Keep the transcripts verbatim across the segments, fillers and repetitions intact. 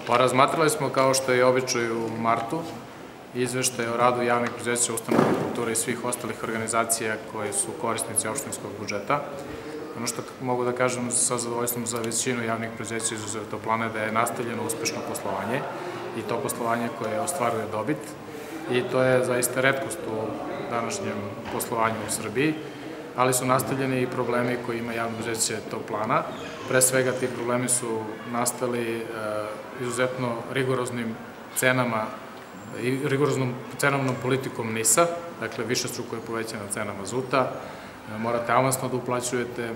Pa razmatrali smo, kao što je običaj, u martu izveštaje o radu javnih preduzeća, ustanova kulture i svih ostalih organizacija koji su korisnici opštinskog budžeta. Ono što mogu da kažem sa zadovoljstvom za većinu javnih preduzeća izuzev Toplane da je nastavljeno uspešno poslovanje i to poslovanje koje ostvaruje dobit i to je zaista retkost u današnjem poslovanju u Srbiji, ali su nastavljeni i problemi koji ima javno preduzeće Toplana. Pre svega ti problemi su nastali izuzetno rigoroznim cenama i rigoroznom cenovnom politikom NIS-a, dakle višestruko je povećana cena mazuta, morate avansno da uplaćujete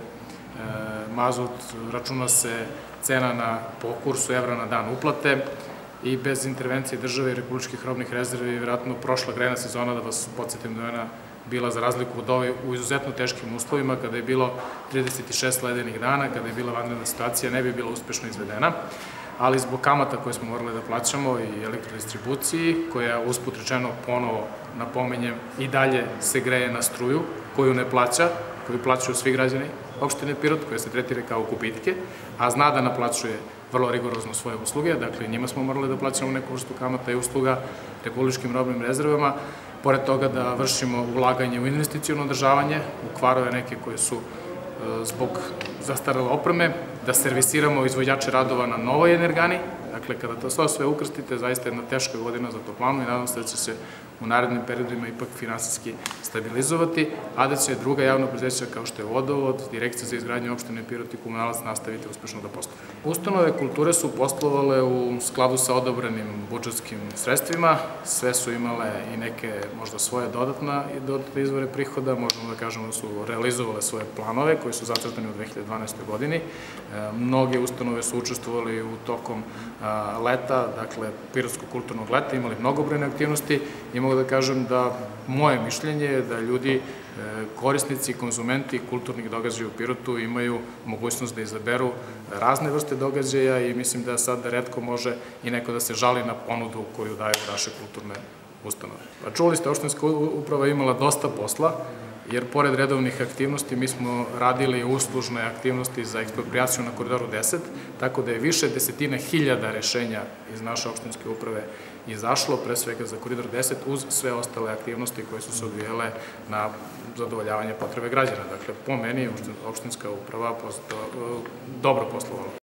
mazut, računa se cena po kursu evra na dan uplate i bez intervencije države i republičkih robnih rezervi vjerojatno prošla grejna sezona, da vas podsjetim da je ona bila za razliku od ove u izuzetno teškim uslovima, kada je bilo trideset šest ledenih dana, kada je bila vanredna situacija, ne bi bila uspešno izvedena, ali zbog kamata koje smo morali da plaćamo i elektrodistribuciji, koja usput rečeno ponovo napomenjem i dalje se greje na struju, koju ne plaća, koju plaćaju svi građani opštine Pirot, koje se tretira kao gubitke, a zna da naplaćuje vrlo rigorozno svoje usluge, dakle njima smo morali da plaćamo neku vrstu kamata i usluga republičkim robnim rezervama, pored toga da vršimo ulaganje u investiciono održavanje, u kvarove neke koje su zbog zastarele opreme, da servisiramo izvođače radova na novoj energani, dakle kada to sve ukrstite, zaista je jedna teška godina za Toplanu i nadam se da će se u narednim periodima ipak finansijski stabilizovati, a da će druga javna preduzeća kao što je Vodovod, Direkcija za izgradnju opštine Pirot i Komunalac nastaviti uspešno da posluju. Ustanove kulture su poslovale u skladu sa odobrenim budžetskim sredstvima, sve su imale i neke možda svoje dodatne izvore prihoda, možemo da kažemo da su realizovale svoje planove koji su zacrtani u dve hiljade dvanaestoj godini. Mnoge ustanove su učestvovali u tokom leta, dakle Pirotskog kulturnog leta, imali mnogobrojne aktivnosti i mogu da kažem da moje mišljenje je da ljudi, korisnici, konzumenti kulturnih događaja u Pirotu imaju mogućnost da izaberu razne vrste događaja i mislim da sad retko može i neko da se žali na ponudu koju daju naše kulturne ustanove. Pa čuli ste, opštinska uprava je imala dosta posla, jer pored redovnih aktivnosti mi smo radili uslužne aktivnosti za eksproprijaciju na Koridoru deset, tako da je više desetina hiljada rešenja iz naše opštinske uprave izašlo, pre svega za Koridor deset, uz sve ostale aktivnosti koje su se odvijele na zadovoljavanje potrebe građana. Dakle, po meni je opštinska uprava dobro poslovala.